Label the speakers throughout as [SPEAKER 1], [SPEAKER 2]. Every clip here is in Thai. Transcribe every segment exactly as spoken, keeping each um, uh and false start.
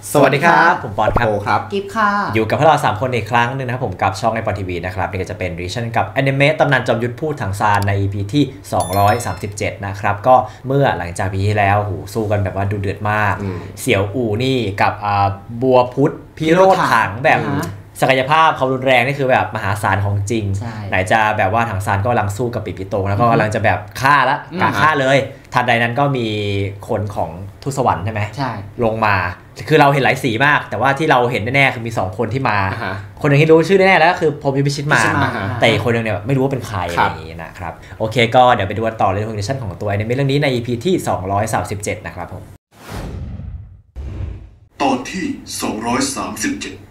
[SPEAKER 1] สวัสดีครับผมปอนครับ
[SPEAKER 2] ครับ
[SPEAKER 3] กิฟค่ะ
[SPEAKER 1] อยู่กับพวกเราสามคนอีกครั้งหนึ่งนะครับผมกับช่องไอปอนทีวีนะครับนี่ก็จะเป็นรีชั่นกับแอนิเมะตำนานจอมยุทธพูดถังซานใน อี พี ที่สองร้อยสามสิบเจ็ดนะครับก็เมื่อหลังจากปีที่แล้วหูสู้กันแบบว่าดูเดือดมากเสี่ยวอู่นี่กับบัวพุทธพิโรธถังแบบศักยภาพเขารุนแรงนี่คือแบบมหาศาลของจริงไหนจะแบบว่าถังซานก็กำลังสู้กับปิปิโตแล้วก็กำลังจะแบบฆ่าละกะฆ่าเลยทันใดนั้นก็มีคนของทูตสวรรค์ใช่ไหมใช่ลงมาคือเราเห็นหลายสีมากแต่ว่าที่เราเห็นแน่ๆคือมีสองคนที่มาคนหนึ่งที่รู้ชื่อแน่ๆแล้วก็คือพรหมพิชิตมาแต่อีกคนหนึ่งเนี่ยไม่รู้ว่าเป็นใครอะไรอย่างนี้นะครับโอเคก็เดี๋ยวไปดูกันต่อเลยคอนดิชั่นของตัวในเรื่องนี้ใน อี พี ที่สองร้อยสามสิบเจ็ดนะครับผม
[SPEAKER 4] ตอนที่สองร้อยสามสิบเจ็ด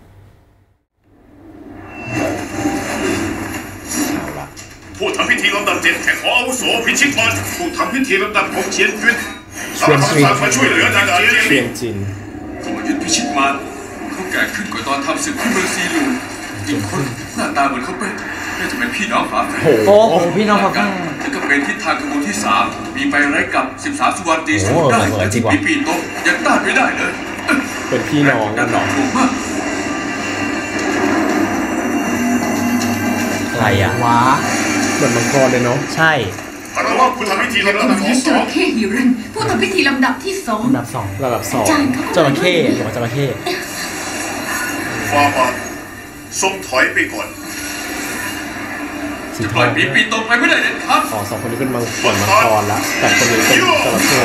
[SPEAKER 4] ผู้ทำพิธีลำดับเจ็ดแข่งขออาวุโสพิชิตมันผู้ทำพิธีลำดับหกเฉียนจุนสามารถมาช่วยเหลือทางการเจียนจินสมยุทธพิชิตมันเขาแก่ขึ้นกว่าตอนทำศึกที่เมืองซีลูอีกคนหน้าตาเหมือนเขาเป็นน่าจะเป็นพี่น้องฝาแฝด
[SPEAKER 3] โอ้โหพี่น้องฝาแฝด
[SPEAKER 4] แล้วก็เป็นทิศทางขบวนที่สามมีไปไร้กับสิบสามสุวรรณตีสู้ได้ปีปีโตยังต้านไม่ได้เลย
[SPEAKER 2] เป็นพี่น้อง
[SPEAKER 4] กันหรอ
[SPEAKER 1] ใครอะ
[SPEAKER 3] ว้า
[SPEAKER 2] เหมือนมังกรเลยเนาะ
[SPEAKER 1] ใช่
[SPEAKER 4] เพราะว่าผู้ทำพิธีลำดับที่สอง
[SPEAKER 5] จระเข้หิรันผู้ทำพิธีลำดับที่สอง
[SPEAKER 3] ลำดับสอง
[SPEAKER 2] ลำดับสอง
[SPEAKER 1] จระเข้หรือว่าจระเข้
[SPEAKER 4] ฟ้าบาททรงถอยไปก่อนจะปล่อยปีปีตกไปไม่ได้เด็ดขาด
[SPEAKER 2] อ๋อสองคนนี้เป็นมังกรมังกรแล้วแต่คนนี้เป็นจระเข้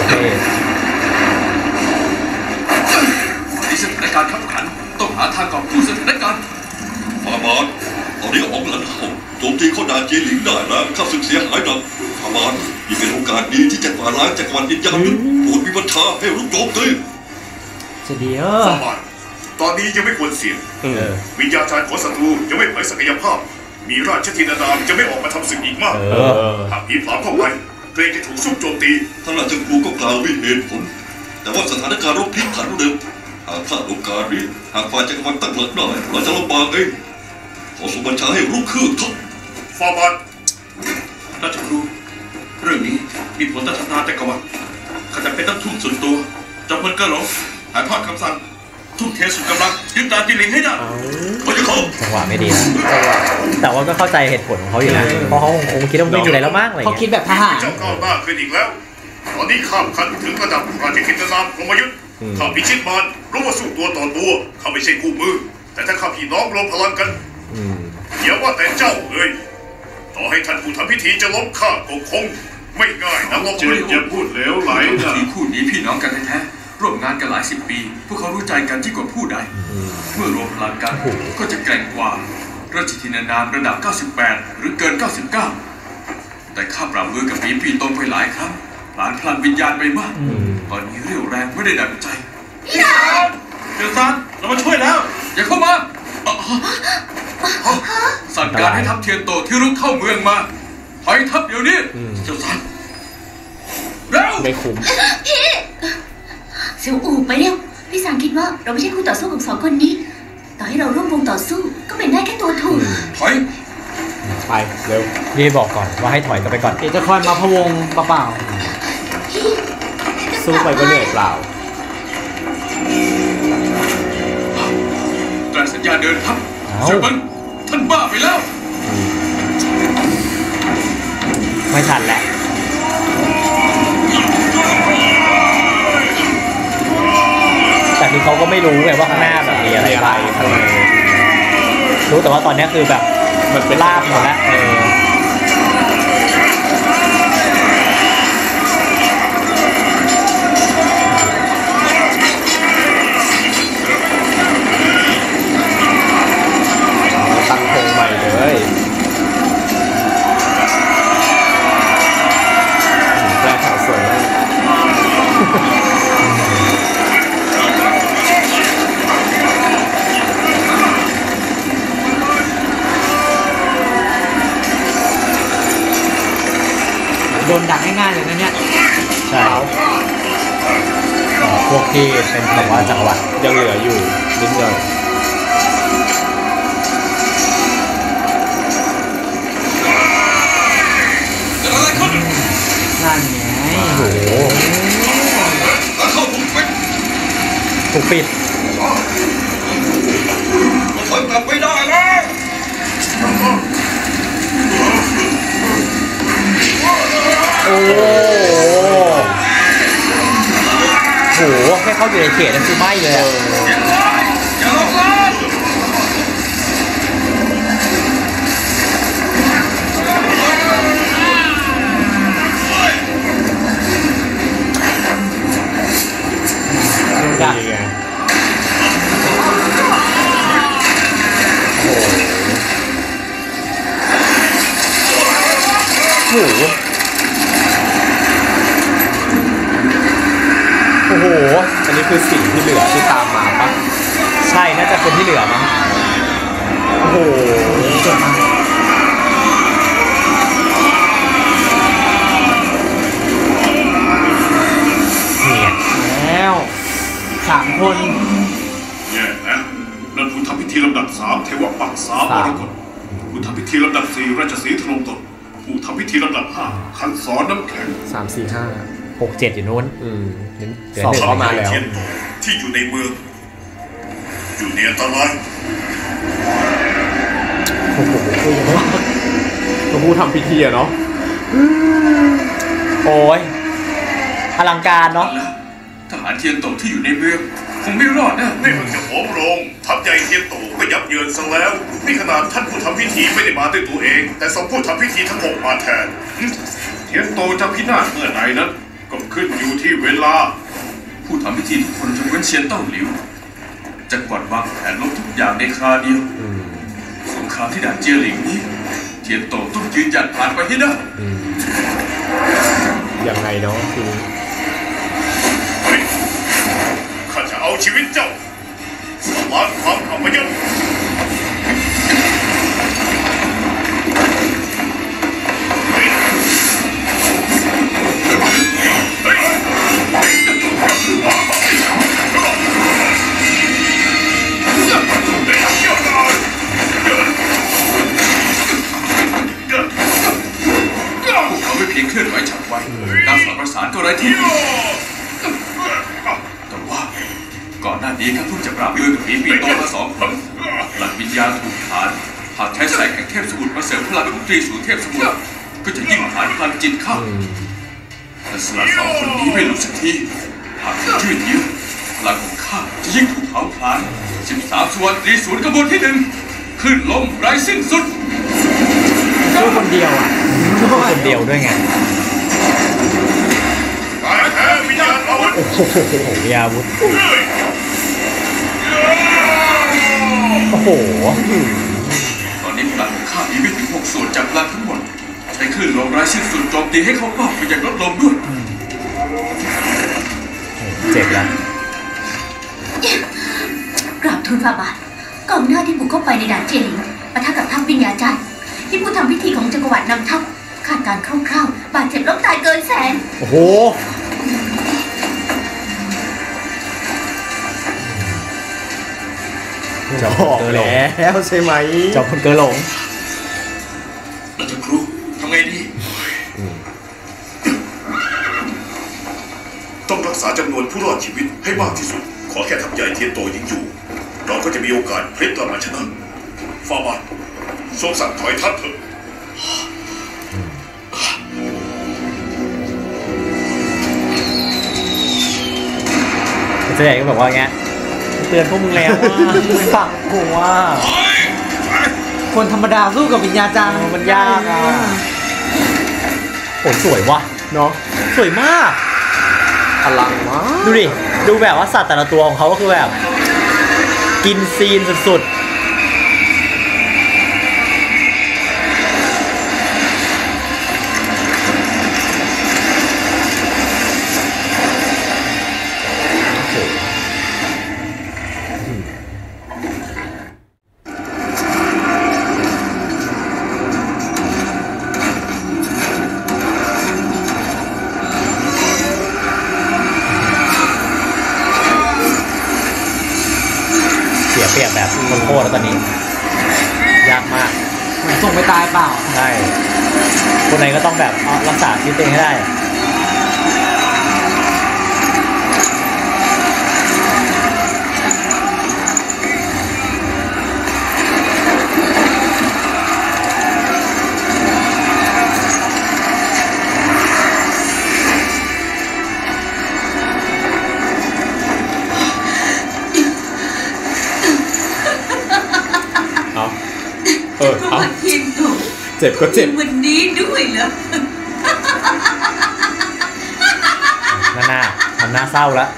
[SPEAKER 4] นี่สถานการณ์ขับขันต้องหาทางกอบกู้สถานการณ์ฟ้าบาทตอนนี้ออกหลังเขาโจมตีเข้าด่านเจียหลิงได้แล้วข้าศึกเสียหายหนักฟ้าบาทนี่เป็นโอกาสดีที่จะกวาดล้างจักรวรรดิยานุโปรดมีบัญชาให้รุกโจมตี
[SPEAKER 3] จะดีเออ
[SPEAKER 4] ฟ้าบาทตอนนี้ยังไม่ควรเสี่ยงวิญญาณจารย์ของศัตรูยังไม่เผยศักยภาพมีราชธินดามจะไม่ออกมาทำศึกอีกมากหากผีผลามเข้าไปเกรงจะถูกซุ่มโจมตีท่านราชครูก็กล่าวด้วยเหตุผลแต่ว่าสถานการณ์รบพลิกผันเร็วหากพลาดโอกาสนี้หากฝ่ายจักรวรรดิตั้งหลักได้เราจะลำบากเองขอส่งบัญชาให้รุกคืบทัพฟาบาทราชครูเรื่องนี้มีผลต่อชะตาจักรวรรดิข้าจะเป็นนักทุ่มส่วนตัวจอมพลกระหลงถ่ายทอดคำสั่งทุ่มเทสุดกำลังยึดดาจิลิงให้ได้โอ้ยเขา
[SPEAKER 1] จังหวะไม่ดีนะแต่ว่าก็เข้าใจเหตุผลของเขาอยู่นะเพราะเขาคงคิดว่าไม่มีอะไรแล้วมากเลย
[SPEAKER 3] เขาคิดแบบทหาร
[SPEAKER 4] เจ้าก้าวหน้าขึ้นอีกแล้วตอนนี้ข้ามขั้นถึงระดับราชกิจนามพรหมยุทธ์ข้าพิชิตมารรู้ว่าสู้ตัวต่อตัวข้าไม่ใช่คู่มือแต่ถ้าข้าพี่น้องรวมพลังกันอย่าว่าแต่เจ้าเลยต่อให้ท่านผู้ทำพิธีจะล้มข้าก็คงไม่ง่ายนะเจนอย่าพูดเหลวไหลนะที่คู่นี้พี่น้องกันแท้ๆร่วมงานกันหลายสิบปีพวกเขารู้ใจกันที่กว่าผู้ใดเมื่อรวมพลังกันก็จะแกร่งกว่าราชธินานามระดับเก้าสิบแปดหรือเกินเก้าสิบเก้าแต่ข้าปราบมือกับปีปีตรงไปหลายครั้งหลานพลังวิญญาณไปมากตอนนี้เรี่ยวแรงไม่ได้ดังใจพี่น้องเจ้าซานเรามาช่วยแล้วอย่าเข้ามาสั่งการให้ทัพเทียนโตที่รุกเข้าเมืองมาถอยทัพเดี๋ยวนี้เจ้าซานเร็ว
[SPEAKER 2] ไม่คุ้ม
[SPEAKER 5] พี่เสี่ยวอู่ไปเร็วพี่สางคิดว่าเราไม่ใช่คู่ต่อสู้ของสองคนนี้ต่อให้เราร่วมวงต่อสู้ก็เป็นได้แค่ตัวถูก
[SPEAKER 4] ถอย
[SPEAKER 2] ไปเร็ว
[SPEAKER 1] พี่บอกก่อนว่าให้ถอยกันไปก่อน
[SPEAKER 3] เดี๋ยวจะคอยมาพะวงเปล่า
[SPEAKER 2] สู้ไปก็เหนื่อยเปล่า
[SPEAKER 4] ตราสัญญาเดินทัพเสี่ยวเบิ้งท่านบ้าไปแล้ว
[SPEAKER 1] ไม่ทันแล้วแต่คือเขาก็ไม่รู้ไงว่าข้างหน้าแบบมีอะไรบ้างรู้แต่ว่าตอนนี้คือแบบมันเป็นลาบหมดแล้วเออ
[SPEAKER 2] ตั้งโครงใหม่เลยแปลข่าวสวยมาก
[SPEAKER 3] โดนดักง่ายๆเลยนะเนี่ย
[SPEAKER 1] ใช่พวกที่เป็นแบบว่าจังหวัด
[SPEAKER 2] ยังเหลืออยู่นิดเดียว
[SPEAKER 3] นั่นไง
[SPEAKER 1] โอ้โหถูกปิดโหแค่เข้าอยู่ในเขตนั่นคือไหม้เลยอะ
[SPEAKER 2] นี่ไง
[SPEAKER 1] โอ้โหโอ้โห
[SPEAKER 2] อันนี้คือสิ่งที่เหลือที่ตามมาปะ
[SPEAKER 1] ใช่น่าจะคนที่เหลือมั้งโอ้โหเจ๋งมากนี่ไง
[SPEAKER 3] แล้วสามคน
[SPEAKER 4] แย่แล้วนั่นผู้ทำพิธีลำดับสามเทวปักษามรกตผู้ทำพิธีลำดับสี่ราชสีห์ธนงตนผู้ทำพิธีลำดับห้าคันสอนน้ำแข็ง
[SPEAKER 2] สามสี่ห้า
[SPEAKER 1] หกเจ็ดอยู่นู้น
[SPEAKER 2] อืม
[SPEAKER 1] เหลือ
[SPEAKER 2] สอบ
[SPEAKER 1] หนึ่ง
[SPEAKER 2] เข้ามาแล้ว
[SPEAKER 4] เทียนโตที่อยู่ในเมืองอยู่ในอันตราย
[SPEAKER 2] โอ้โหตัวผู้ทำพิธีอะเนาะ
[SPEAKER 1] โอ้ยอลังการเนาะ
[SPEAKER 6] ทหารเทียนโตที่อยู่ในเมืองคงไม่รอดนะ
[SPEAKER 4] นี่เพิ่งจะโหมโรงทัพใหญ่เทียนโตก็ยับเยินซะแล้วนี่ขนาดท่านผู้ทำพิธีไม่ได้มาด้วยตัวเอง แต่ส่งผู้ทำพิธีทั้งหกมาแทนเทียนโตจะพินาศเมื่อไหร่นั้นก็ขึ้นอยู่ที่เวลา
[SPEAKER 6] ผู้ทำพิธีทุกคนยกเว้นเชียนเต้าหลิวจะกวาดวางแผนลบทุกอย่างในคราเดียวสงครามที่ด่านเจียหลิงนี้เทียนโตต้องยืนหยัดผ่านไปให้ได้
[SPEAKER 2] ยังไงเนาะทีนี้
[SPEAKER 4] เฮ้ยข้าจะเอาชีวิตเจ้าสลายความอัปยศเฮ้ยเฮ้ย
[SPEAKER 6] พวกเขาไม่เพียงเคลื่อนไหวฉับไวการสอนประสานก็ไร้ที่พึ่งแต่ว่าก่อนหน้านี้ข้าเพิ่งจะปราบมือกับปีปีโตมาสองคนหลักวิญญาณถูกฐานหากใช้แสงแห่งเทพสมุทรมาเสริมพลังของตรีศูนย์เทพสมุทรก็จะยิ่งฐานพลังจิตเข้าแต่สลัดสองคนนี้ไม่หลุดสักทีหากยืดเยื้อพลังของข้าจะยิ่งถูกเผาผลาญสิบสามส่วนตรีศูนย์กระบวนที่หนึ่งขึ้นลมไร้สิ้นสุด
[SPEAKER 3] สู้คนเดียวอ่ะ
[SPEAKER 1] คนเดียวด้วยไง
[SPEAKER 4] กายแท้วิญญาณอาวุธ
[SPEAKER 1] โอ้โหยาวุธโอ้โห
[SPEAKER 6] ตอนนี้พลังของข้ามีไม่ถึงหกส่วนจากพลังทั้งหมดใช้คลื่นลมไร้สิ้นสุดโจมตีให้เขาเป้าไปยังลดลมด้วย
[SPEAKER 1] เจ็บแล้ว
[SPEAKER 5] กราบทูลฝ่าบาทกองหน้าที่บุกเข้าไปในด่านเจียหลิงปะทะกับทัพวิญญาจารย์ที่ผู้ทำพิธีของจักรวรรดินำทัพคาดการณ์คร่าวๆบาดเจ็บล้มตายเกินแสน
[SPEAKER 1] โอ้โหจบ
[SPEAKER 2] บอก
[SPEAKER 1] เกอหลง
[SPEAKER 2] แล้วใช่ไหม
[SPEAKER 1] จบคนเกอหลง
[SPEAKER 6] เราจะครูทำไงดี
[SPEAKER 4] ต้องรักษาจำนวนผู้รอดชีวิตให้มากที่สุด ขอแค่ทัพใหญ่เทียนโตยังอยู่ เราก็จะมีโอกาสพลิกกลับมาชนะฝ่าบาททรงสั่งถอยทัพเถอะ
[SPEAKER 1] เจ๊ใหญ่ก็บอกว่าไงเตือนพวกมึงแล้วว่าไม่ฟังกูว่า
[SPEAKER 3] คนธรรมดาสู้กับวิญญาจารย์
[SPEAKER 1] มันยากอ่ะโอ้สวยว่ะ
[SPEAKER 2] เนาะ
[SPEAKER 1] สวยมาก
[SPEAKER 2] พลังมาก
[SPEAKER 1] ดูดิ ดูแบบว่าสัตว์แต่ละตัวของเขาก็คือแบบ กินซีนสุดๆ เสียเปรียบแบบโคตรๆแล้วตอนนี้ ยากมาก
[SPEAKER 3] เหมือนส่งไปตายเปล่า
[SPEAKER 1] ใช่ คนไหนก็ต้องแบบเอารักษาชีวิตตัวเองให้ได้
[SPEAKER 2] เจ็บก็เจ็บ
[SPEAKER 5] วันนี้ด้วยเหรอ
[SPEAKER 1] หน้าหน้าทำหน้าเศร้าแล้ว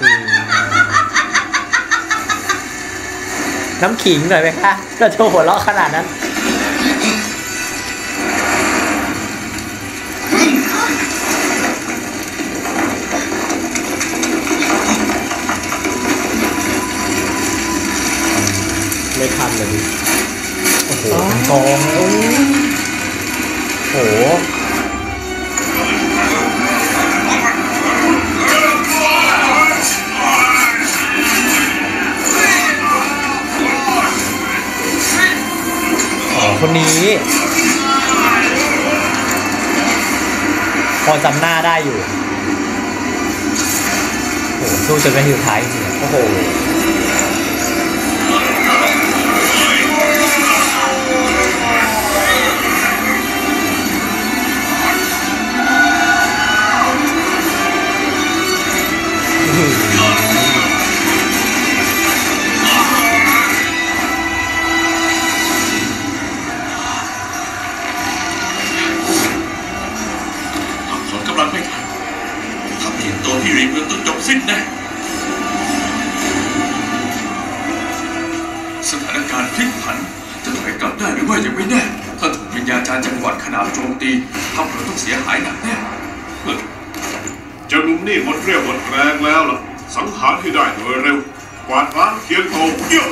[SPEAKER 1] น้ำขิงหน่อยไหมคะจะโชว์หัวเราะขนาดนั้น
[SPEAKER 2] ไม่ทันเลยดิ
[SPEAKER 1] โอ้โหเป็นกองโอ้โหคนนี้พอจำหน้าได้อยู่โอ้โหสู้จนนาทีสุดท้ายจริงๆโอ้โห
[SPEAKER 6] สิ้นแน่สถานการณ์พลิกผันจะถอยกลับได้หรือไม่ยังไม่แน่ถ้าถูกวิญญาจารย์จังหวัดขนาดโจมตีทัพเราต้องเสียหายหนักแน่
[SPEAKER 4] เจ้าหนุ่มนี่หมดเรี่ยวหมดแรงแล้วล่ะสังหารให้ได้โดยเร็วกวาดล้างเทียนโตเยี่ยม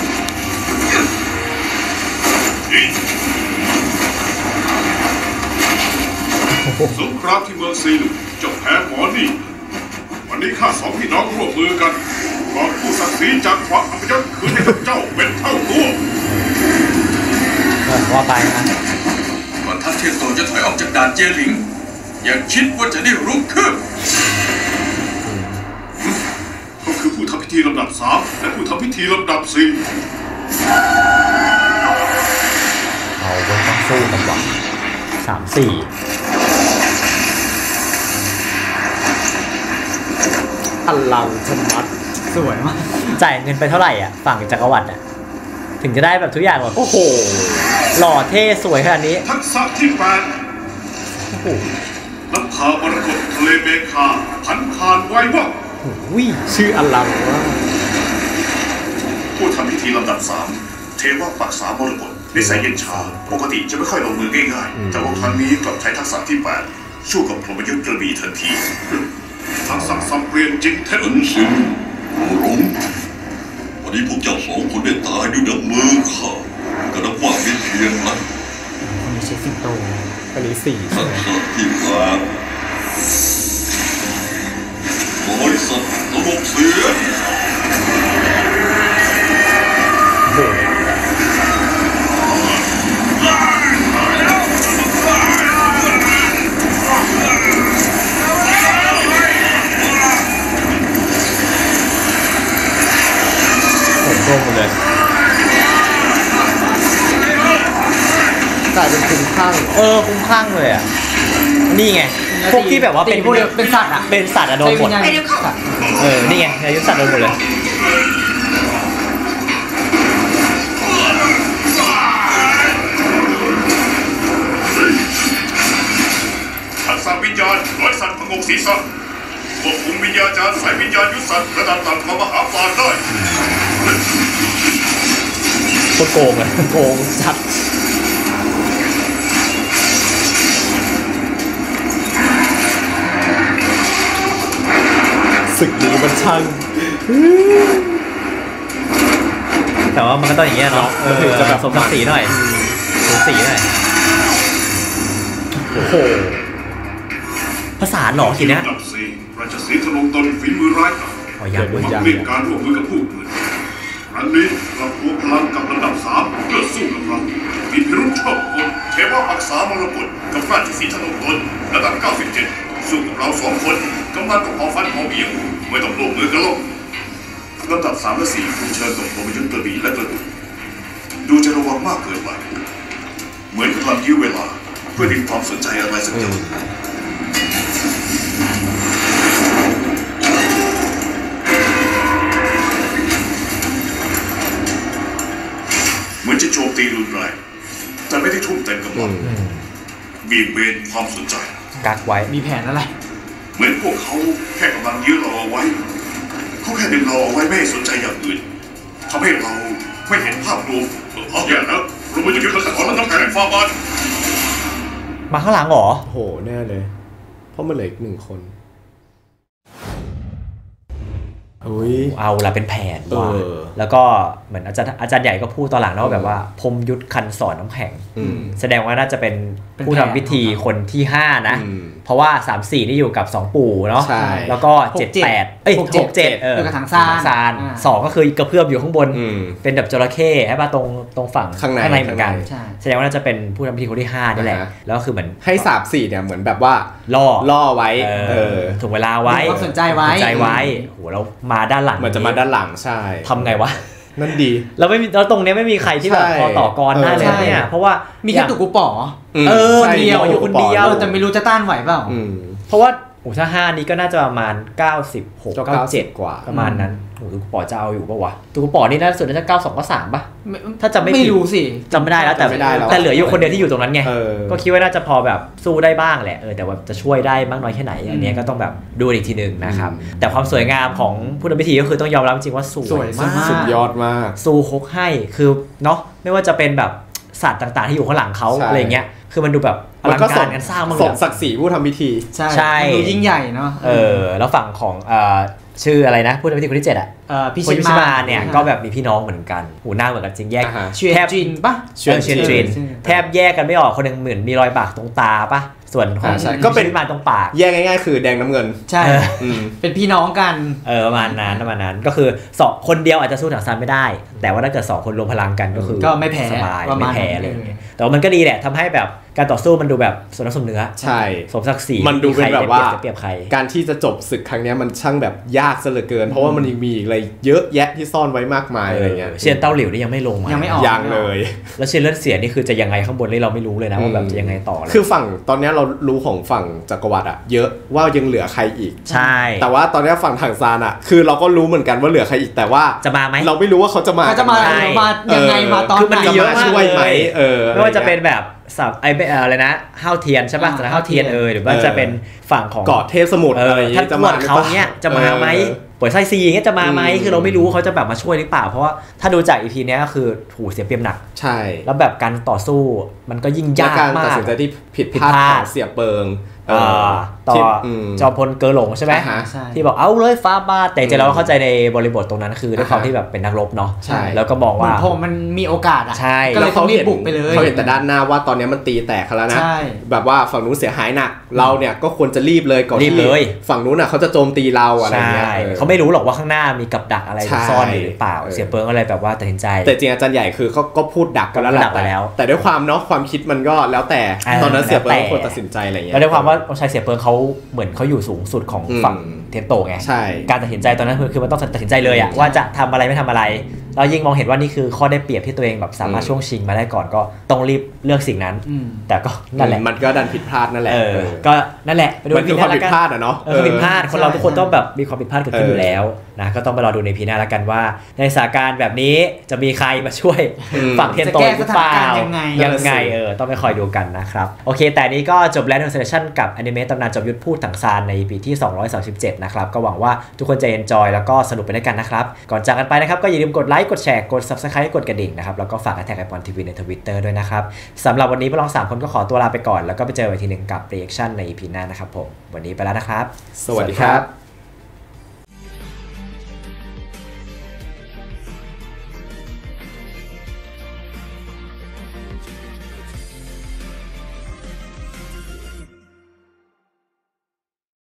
[SPEAKER 4] สงครามที่เมืองซีลุจบแพ้หมอนี่วันนี้ข้าสองพี่น้องร่วมมือกันกอบผู้ศักดิ์ศรีจากความอัปยศคืนให้กับเจ้าเป็นเท่าตัว
[SPEAKER 1] ว่าไปนะ
[SPEAKER 6] ก่อนทัพเทียนโตจะถอยออกจากด่านเจียหลิงอย่าคิดว่าจะได้รุกคืบ
[SPEAKER 4] ก็คือผู้ทำพิธีลำดับสามและผู้ทำพิธีลำดับสี่
[SPEAKER 1] เอาไว้ต้องสู้กันว่ะสามสี่
[SPEAKER 2] อลังชมัด
[SPEAKER 3] สวยมาก
[SPEAKER 1] จ่ายเงินไปเท่าไหร่อ่ะฝั่งจักรวรรดิอ่ะถึงจะได้แบบทุกอย่างแบบโอ้โหหล่อเท่สวยขนาดนี้
[SPEAKER 4] ทักษะที่แปด
[SPEAKER 1] โอ้โห
[SPEAKER 4] น้ำพามรกตทะเลเมฆาพันผ่านไวว่า
[SPEAKER 1] โอ้ย
[SPEAKER 2] ชื่ออลังว่า
[SPEAKER 4] ผู้ทำพิธีลำดับสามเทวะปักษามรกตนิสัยเย็นชาปกติจะไม่ค่อยลงมือง่ายๆแต่ว่าครั้งนี้กลับใช้ทักษะที่แปดสู้กับพรหมยุทธ์กระบี่ทันทีทักษะสับเปลี่ยนจริงแท้
[SPEAKER 7] อันสิงโอหลงวันนี้พวกเจ้าสองคนได้ตายด้วยน้ำมือข้าก็นับว่าเป็นเพียงนั้น
[SPEAKER 1] คนนี้ใช้สิงโต
[SPEAKER 2] คนนี้สี่
[SPEAKER 7] ทักษะที่แปดบริษัทระบบเสียง
[SPEAKER 1] โอ้โหหมดเลย
[SPEAKER 2] กลายเป็นคุ้มข้าง
[SPEAKER 1] เออคุ้มข้างเลยอ่ะนี่ไงพวกที่แบบว่าเป็น
[SPEAKER 3] เป็นสัตว์อ่ะ
[SPEAKER 1] เป็นสัตว์อะโดนหมดเออนี่ไงอายุสัตว์โดนหมดเลย
[SPEAKER 4] ทักษะวิญญาณร้อยสัตว์พงกศีรษะควบคุมวิญญาจารย์สายวิญญาณยุทธสัตว์ระดับต่ำของมหาปราชญ์ได้
[SPEAKER 1] โกงเลยโกงจัด
[SPEAKER 2] ศึกนี้มันช่าง
[SPEAKER 1] แต่ว่ามันก็ต้องอย่างเงี้ยเนาะถึงจะแบบสมศักดิ์ศรีหน่อยสมศรีหน่อยโอ้โหภาษาหล่อทีนะ
[SPEAKER 4] ราชสีห์ทะลงตนฝีมือร้ายกาจมักเลี่ยงการร่วมมือกับผู้อื่นครั้งนี้เรารวมพลังกับระดับสามเพื่อสู้กับเรามีพิรุธชอบกลเทวะอักษามรกตกับราชสีห์ทะลงตนระดับเก้าสิบเจ็ดสู้กับเราสองคนกำลังกับพอฟันพอเบี่ยงไม่ต้องร่วมมือกันหรอกระดับสามและสี่คุณเชิญส่งตัวมายุทธกระบี่และกระดูกดูจะระวังมากเกินไปเหมือนกำลังยื้อเวลาเพื่อดึงความสนใจอะไรสักอย่างเหมือนจะโจมตีรุนแรงแต่ไม่ได้ทุ่มเต็มกำลังมีเบนความสนใจ
[SPEAKER 1] กักไว้
[SPEAKER 3] มีแผนอะไร
[SPEAKER 4] เหมือนพวกเขาแค่กำลังยื้อเราเอาไว้เขาแค่ดึงเราเอาไว้ไม่ให้สนใจอย่างอื่นทำให้เราไม่เห็นภาพรวมเอาอย่างนั้นเราไม่จะยึดกระแสมันต้องแข่งฟ้าบาน
[SPEAKER 1] มาข้างหลังเหรอ
[SPEAKER 2] โหแน่เลยเพราะมันเหลืออีกหนึ่งคน
[SPEAKER 1] เอาละเป็นแผนว่ะแล้วก็เหมือนอาจารย์อาจารย์ใหญ่ก็พูดตอนหลังแล้วแบบว่าพรมยุทธคันสอนน้ำแข็งแสดงว่าน่าจะเป็นผู้ทำพิธีคนที่ห้านะเพราะว่าสาม สี่นี่อยู่กับสองปู่เนาะแล้วก็เจ็ด แปดเอ้ยหก เจ็ดเออ
[SPEAKER 3] กับถังซาน
[SPEAKER 1] ซานสองก็คือกระเพื่อมอยู่ข้างบนเป็นแบบจระเข้ใช่ป่ะตรงตรงฝั่งข้างในเหมือนกันแสดงว่าน่าจะเป็นผู้ทำพิธีคนที่ห้านี่แหละแล้วคือเหมือน
[SPEAKER 2] ให้สาม สี่เนี่ยเหมือนแบบว่า
[SPEAKER 1] ล่อ
[SPEAKER 2] ล่อไว้
[SPEAKER 1] ถูกเวลาไว้
[SPEAKER 3] สนใจไว้
[SPEAKER 1] สนใจไว้โหแล้วมาด้านหลัง
[SPEAKER 2] มันจะมาด้านหลังใช่
[SPEAKER 1] ทำไงวะ
[SPEAKER 2] นั่นดี
[SPEAKER 1] แล้วไม่มีแล้วตรงนี้ไม่มีใครที่แบบพอต่อกรได้เลยเนี่ยเพราะว่า
[SPEAKER 3] มีแค่ตุกกูป๋อ
[SPEAKER 1] เออคนเดียวอยู่คนเดียว
[SPEAKER 3] แต่ไม่รู้จะต้านไหวเปล่า
[SPEAKER 1] เพราะว่าโอ้ถ้าห้านี้ก็น่าจะประมาณเก้าสิบหก เก้าสิบเจ็ด
[SPEAKER 2] กว่า
[SPEAKER 1] ประมาณนั้นโอ้ตุกกูป๋อจะเอาอยู่ป่ะวะตุกกูป๋อนี่น่าสุดน่าจะเก้าสิบสอง เก้าสิบสามป่ะถ้าจะไม่
[SPEAKER 3] ไม่รู้สิ
[SPEAKER 1] จำไม่ได้แล้วแต่แต่เหลืออยู่คนเดียวที่อยู่ตรงนั้นไงก็คิดว่าน่าจะพอแบบสู้ได้บ้างแหละเออแต่ว่าจะช่วยได้มากน้อยแค่ไหนอันนี้ก็ต้องแบบดูอีกทีนึงนะครับแต่ความสวยงามของผู้ทำพิธีก็คือต้องยอมรับจริงว่าสวยมาก
[SPEAKER 2] สุดยอดมาก
[SPEAKER 1] สู้คกให้คือเนาะไม่ว่าจะเป็นแบบสัตว์ต่างๆที่อยู่ข้างหลังเขาอะไรเงี้ยคือมันดูแบบอลังการกันสร้างมาก
[SPEAKER 2] เลยสมศักดิ์ศรีผู้ทำพิธี
[SPEAKER 3] ใช่ดูยิ่งใหญ่เนาะ
[SPEAKER 1] เออแล้วฝั่งของเอ่อชื่ออะไรนะผู้ทำพิธีคนที่เจ็ดอ่ะพี่ชิมาเนี่ยก็แบบมีพี่น้องเหมือนกันหูหน้าเหมือนกันจริงแยก
[SPEAKER 3] แทบจินปะ
[SPEAKER 1] เชียนจินแทบแยกกันไม่ออกคนนึงเหมือนมีรอยบากตรงตาปะส่วนของ
[SPEAKER 2] ก็เป็น
[SPEAKER 1] มาตรงปาก
[SPEAKER 2] แยกง่ายๆคือแดงน้ำเงิน
[SPEAKER 3] ใช่เป็นพี่น้องกัน
[SPEAKER 1] เออประมาณนั้นประมาณนั้นก็คือสองคนเดียวอาจจะสู้ถังซานไม่ได้แต่ว่าถ้าเกิดสองคนรวมพลังกันก็คือ
[SPEAKER 3] ก็ไม่แพ้
[SPEAKER 1] สบายไม่แพ้เลยแต่ว่ามันก็ดีแหละทำให้แบบการต่อสู้มันดูแบบสมน้ำสมเนื้อ
[SPEAKER 2] ใช่
[SPEAKER 1] สมศักดิ์ศรี
[SPEAKER 2] มันดูเป็นแบบว่า
[SPEAKER 1] เปรียบใคร
[SPEAKER 2] การที่จะจบศึกครั้งนี้มันช่างแบบยากซะเหลือเกินเพราะว่ามันยังมีอะไรเยอะแยะที่ซ่อนไว้มากมายอะไรเงี้ย
[SPEAKER 1] เชียนเต้าหลิวนี่ยังไม่ลง
[SPEAKER 3] ยังไม่ออก
[SPEAKER 2] ยังเลย
[SPEAKER 1] แล้วเชียนเลือดเสียนี่คือจะยังไงข้างบนนี่เราไม่รู้เลยนะว่าแบบจะยังไงต่อ
[SPEAKER 2] คือฝั่งตอนนี้เรารู้ของฝั่งจักรวรรดิอะเยอะว่ายังเหลือใครอีก
[SPEAKER 1] ใช่
[SPEAKER 2] แต่ว่าตอนนี้ฝั่งถังซานอะคือเราก็รู้เหมือนกันว่าเหลือใครอีกแต่ว่า
[SPEAKER 1] จะมาไหม
[SPEAKER 2] เราไม่รู้ว่าเขาจะมา
[SPEAKER 3] จะมามายังไงมาตอนไหน
[SPEAKER 1] จะมา
[SPEAKER 2] ช่วยไหมเออ
[SPEAKER 1] ไม่ว่าจะเป็นแบบสับไอ้อะไรนะห้าวเทียนใช่ป่ะแต่ห้าวเทียนเออหรือว่าจะเป็นฝั่งของ
[SPEAKER 2] เกาะเทพสมุทรอะไรอย่างเงี้
[SPEAKER 1] ยจะมาเขาเนี้ยจะมาไหมป่วยไส้ซีอย่างเงี้ยจะมาไหมคือเราไม่รู้เขาจะแบบมาช่วยหรือเปล่าเพราะว่าถ้าดูจาก อี พี เนี้ยก็คือถูเสียเปรียบหนัก
[SPEAKER 2] ใช่
[SPEAKER 1] แล้วแบบการต่อสู้มันก็ยิ่งยากมาก
[SPEAKER 2] การตัดสินใจที่ผิดพลาดของเสียเปิง
[SPEAKER 1] ต่อจอมพลเกอหลงใช่ไหมที่บอกเอาเลยฟ้าบาแต่จริงๆเราเข้าใจในบริบทตรงนั้นคือด้วยความที่แบบเป็นนักรบเนาะแล้วก็มองว่า
[SPEAKER 3] พอมันมีโอกาสอ่ะ
[SPEAKER 2] ก็เลยต้องรีบบุกไปเลยเขาเห็นแต่ด้านหน้าว่าตอนนี้มันตีแตกแล้วนะแบบว่าฝั่งนู้นเสียหายหนักเราเนี่ยก็ควรจะรีบเลยก่อนที่ฝั่งนู้นอ่ะเขาจะโจมตีเราอะไรเงี้ย
[SPEAKER 1] เขาไม่รู้หรอกว่าข้างหน้ามีกับดักอะไรซ่อนอยู่หรือเปล่าเสียเปิงอะไรแบบว่าตัดสินใจ
[SPEAKER 2] แต่จริงอาจารย์ใหญ่คือเขาก็พูดดักกันแล้วแหละแต่ด้วยความเนาะความคิดมันก็แล้วแต่ตอนนั้นเสียเปิงควรตัดสินใจอะไรเงี้ย
[SPEAKER 1] แล้วด้วยความว่าองค์ชายเสียเปิงเขาเหมือนเขาอยู่สูงสุดของฝั่งเทียนโตไงการตัดสินใจตอนนั้นคือมันต้องตัดสินใจเลยอะว่าจะทำอะไรไม่ทำอะไรเรายิ่งมองเห็นว่านี่คือข้อได้เปรียบที่ตัวเองแบบสามารถช่วงชิงมาได้ก่อนก็ต้องรีบเลือกสิ่งนั้นแต่ก็นั่นแหละ
[SPEAKER 2] มันก็ดันผิดพลาดนั่นแหละ
[SPEAKER 1] ก็นั่นแหละ
[SPEAKER 2] มันคือความผิดพลาดอะเนาะ
[SPEAKER 1] ผิดพลาดคนเราทุกคนต้องแบบมีความผิดพลาดเกิดขึ้นอยู่แล้วนะก็ต้องไปรอดูในพีหน้าแล้วกันว่าในสถานการณ์แบบนี้จะมีใครมาช่วยฝั่งเทียนโตหรือเปล่ายังไงเออต้องไปคอยดูกันนะครับโอเคแต่นี้ก็จบแล้วในเซสชั่นกับอนิเมะตำนานจอมยุทธพูดถังซานในปีที่สองร้อยสามสิบเจ็ดนะครับก็หวังว่าทุกคนจะเอนจอยแล้วก็สนุกไปด้วยกันนะครับก่อนจากกันไปนะครับก็อย่าลืมกดไลค์กดแชร์กด Subscribe กดกระดิ่งนะครับแล้วก็ฝากแท็กไอปอนทีวีใน Twitter ด้วยนะครับสำหรับวันนี้พวกเราสามคนก็ขอตัวลาไปก่อนแล้วก็ไปเจอกันทีนึงกับ Reaction ใน อี พี หน้านะครับผมวันนี้ไปแล้วนะครับ
[SPEAKER 2] สวัสดีครับ